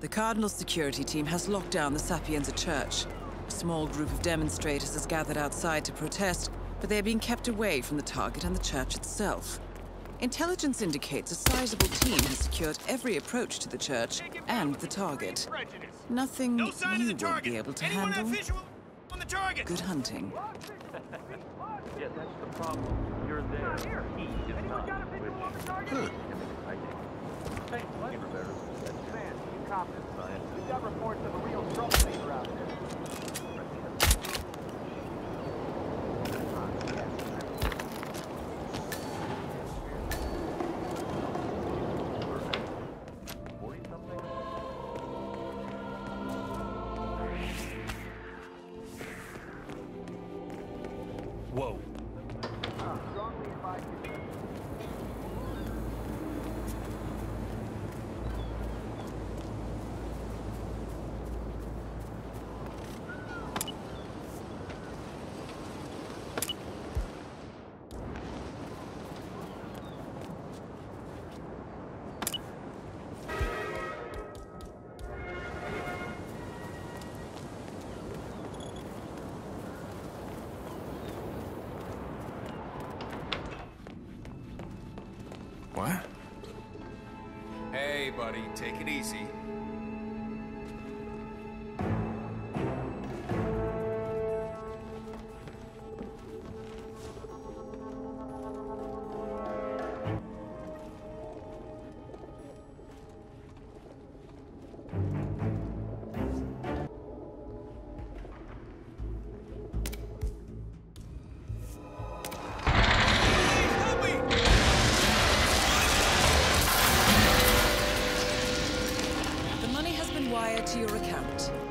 The Cardinal's security team has locked down the Sapienza church. A small group of demonstrators has gathered outside to protest, but they are being kept away from the target and the church itself. Intelligence indicates a sizable team has secured every approach to the church and the target. Nothing you won't be able to handle. Good hunting. Yeah, that's the problem. You're there. He is not. Hey, what? Man, you cops. We've got reports of a real troublemaker out there. Whoa. What? Hey, buddy, take it easy. Wired to your account.